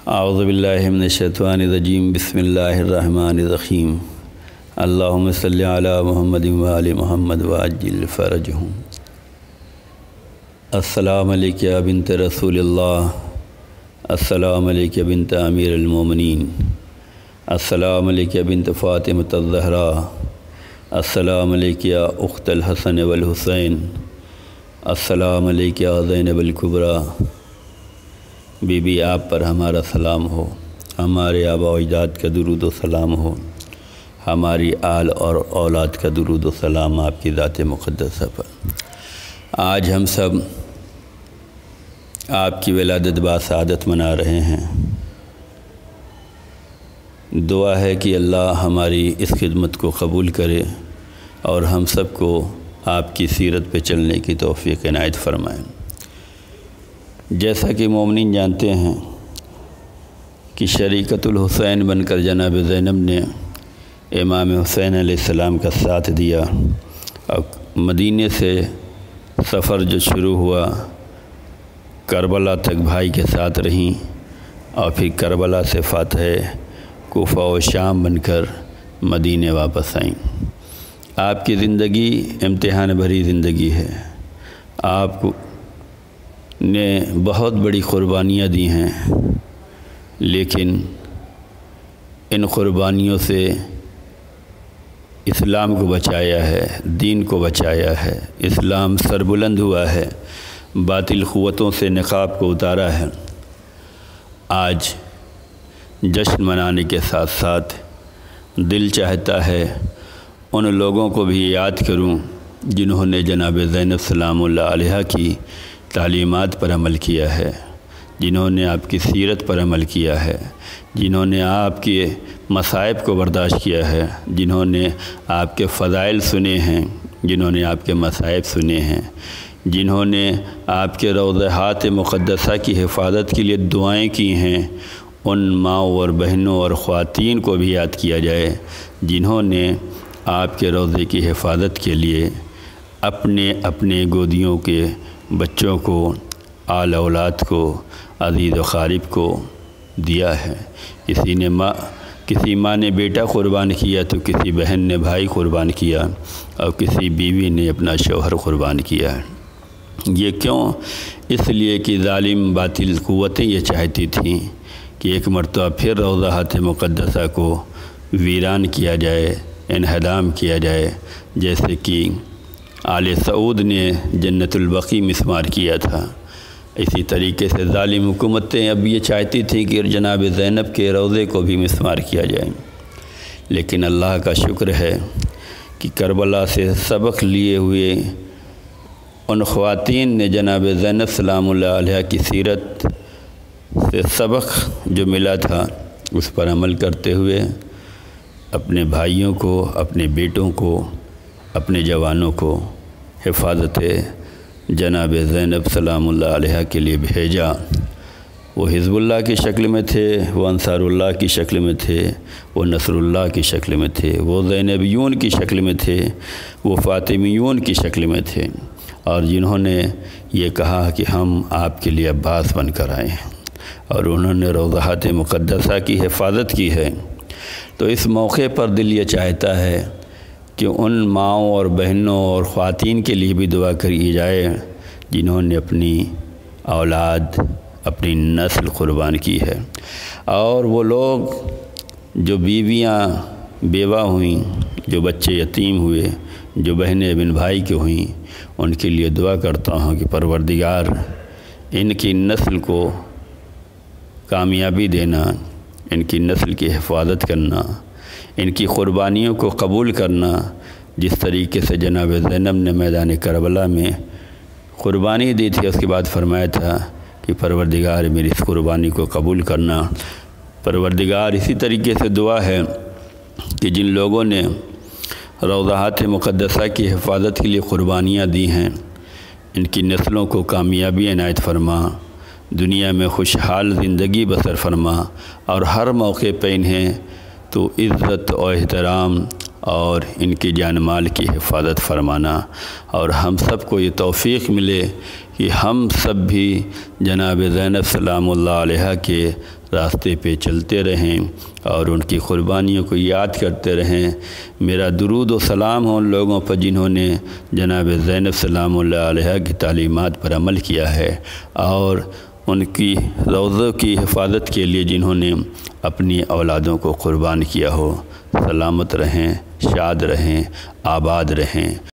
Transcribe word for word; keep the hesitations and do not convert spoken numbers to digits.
اعوذ باللہ من الشیطان الرجیم بسم اللہ الرحمن الرحیم اللہم صلی علی محمد وآل محمد وعجل فرجہم۔ السلام علیکہ یا بنت رسول اللہ، السلام علیکہ بنت امیر المومنین، السلام علیکہ بنت فاطمۃ الزہراء، السلام علیکہ یا اخت الحسن والحسین، السلام علیکہ یا زینب الکبریٰ۔ بی بی آپ پر ہمارا سلام ہو، ہمارے آبا و اجداد کا درود و سلام ہو، ہماری آل اور اولاد کا درود و سلام آپ کی ذات مقدسہ پر۔ آج ہم سب آپ کی ولادت باسعادت منا رہے ہیں۔ دعا ہے کہ اللہ ہماری اس خدمت کو قبول کرے اور ہم سب کو آپ کی سیرت پہ چلنے کی توفیق عنایت فرمائیں۔ جیسا کہ مومنین جانتے ہیں کہ شریکۃ الحسین بن کر جناب زینب نے امام حسین علیہ السلام کا ساتھ دیا اور مدینے سے سفر جو شروع ہوا کربلا تک بھائی کے ساتھ رہیں اور پھر کربلا سے فاتح کوفہ و شام بن کر مدینے واپس آئیں۔ آپ کی زندگی امتحان بھری زندگی ہے۔ آپ کو نے بہت بڑی قربانیاں دی ہیں، لیکن ان قربانیوں سے اسلام کو بچایا ہے، دین کو بچایا ہے، اسلام سربلند ہوا ہے، باطل قوتوں سے نقاب کو اتارا ہے۔ آج جشن منانے کے ساتھ ساتھ دل چاہتا ہے ان لوگوں کو بھی یاد کروں جنہوں نے جناب زینب سلام اللہ علیہا کی تعلیمات پر عمل کیا ہے، جنہوں نے آپ کی سیرت پر عمل کیا ہے، جنہوں نے آپ کے مصائب کو برداشت کیا ہے، جنہوں نے آپ کے فضائل سنے ہیں، جنہوں نے آپ کے مصائب سنے ہیں، جنہوں نے آپ کے روضہات مقدسہ کی حفاظت کے لیے دعائیں کی ہیں، ان ماؤں اور بہنوں اور خواتین کو بھی یاد کیا جائے جنہوں نے آپ کے روضے کی حفاظت کے لیے اپنے اپنے گودیوں کے بچوں کو، آل اولاد کو، عزیز و قارب کو دیا ہے۔ کسی نے ماں کسی ماں نے بیٹا قربان کیا تو کسی بہن نے بھائی قربان کیا اور کسی بیوی نے اپنا شوہر قربان کیا ہے۔ یہ کیوں؟ اس لیے کہ ظالم باطل قوتیں یہ چاہتی تھیں کہ ایک مرتبہ پھر روضہات مقدسہ کو ویران کیا جائے، انہدام کیا جائے، جیسے کہ آل سعود نے جنت البقیع مسمار کیا تھا۔ اسی طریقے سے ظالم حکومتیں اب یہ چاہتی تھیں کہ جناب زینب کے روضے کو بھی مسمار کیا جائے، لیکن اللہ کا شکر ہے کہ کربلا سے سبق لیے ہوئے ان خواتین نے جناب زینب سلام اللہ علیہ کی سیرت سے سبق جو ملا تھا اس پر عمل کرتے ہوئے اپنے بھائیوں کو، اپنے بیٹوں کو، اپنے جوانوں کو حفاظت جناب زینب سلام اللہ علیہ کے لیے بھیجا۔ وہ حزب اللہ کی شکل میں تھے، وہ انصار اللہ کی شکل میں تھے، وہ نصر اللہ کی شکل میں تھے، وہ زینبیون کی شکل میں تھے، وہ فاطمیون کی شکل میں تھے، اور جنہوں نے یہ کہا کہ ہم آپ کے لیے عباس بن کر آئے ہیں اور انہوں نے روضہات مقدسہ کی حفاظت کی ہے۔ تو اس موقع پر دل یہ چاہتا ہے کہ ان ماؤں اور بہنوں اور خواتین کے لیے بھی دعا کری جائے جنہوں نے اپنی اولاد، اپنی نسل قربان کی ہے، اور وہ لوگ جو بیویاں بیوہ ہوئیں، جو بچے یتیم ہوئے، جو بہنیں بن بھائی کے ہوئیں، ان کے لیے دعا کرتا ہوں کہ پروردگار ان کی نسل کو کامیابی دینا، ان کی نسل کی حفاظت کرنا، ان کی قربانیوں کو قبول کرنا، جس طریقے سے جناب زینب نے میدان کربلا میں قربانی دی تھی، اس کے بعد فرمایا تھا کہ پروردگار میری اس قربانی کو قبول کرنا۔ پروردگار اسی طریقے سے دعا ہے کہ جن لوگوں نے روضہات مقدسہ کی حفاظت کے لیے قربانیاں دی ہیں، ان کی نسلوں کو کامیابی عنایت فرما، دنیا میں خوشحال زندگی بسر فرما، اور ہر موقع پہ انہیں تو عزت و احترام اور ان کی جان مال کی حفاظت فرمانا، اور ہم سب کو یہ توفیق ملے کہ ہم سب بھی جناب زینب سلام اللہ علیہا کے راستے پہ چلتے رہیں اور ان کی قربانیوں کو یاد کرتے رہیں۔ میرا درود و سلام ہو ان لوگوں پر جنہوں نے جناب زینب سلام اللہ علیہا کی تعلیمات پر عمل کیا ہے، اور ان کی روضوں کی حفاظت کے لیے جنہوں نے اپنی اولادوں کو قربان کیا ہو۔ سلامت رہیں، شاد رہیں، آباد رہیں۔